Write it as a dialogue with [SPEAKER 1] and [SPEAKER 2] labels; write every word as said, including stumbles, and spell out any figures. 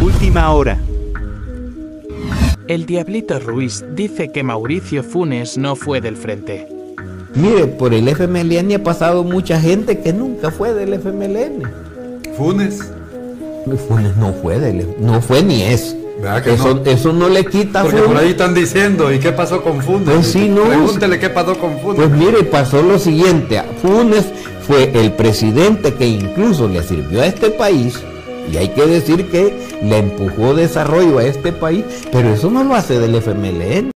[SPEAKER 1] Última hora.
[SPEAKER 2] El Diablito Ruiz dice que Mauricio Funes no fue del frente.
[SPEAKER 3] Mire, por el F M L N ha pasado mucha gente que nunca fue del F M L N.
[SPEAKER 4] ¿Funes?
[SPEAKER 3] Funes no fue del, no fue ni es.
[SPEAKER 4] Que
[SPEAKER 3] eso,
[SPEAKER 4] no?
[SPEAKER 3] eso no le quita.
[SPEAKER 4] Porque
[SPEAKER 3] Funes.
[SPEAKER 4] Por ahí están diciendo, ¿y qué pasó con Funes?
[SPEAKER 3] Pues sí, no.
[SPEAKER 4] Pregúntele qué pasó con Funes.
[SPEAKER 3] Pues mire, pasó lo siguiente. Funes fue el presidente que incluso le sirvió a este país, y hay que decir que le empujó desarrollo a este país, pero eso no lo hace del F M L N.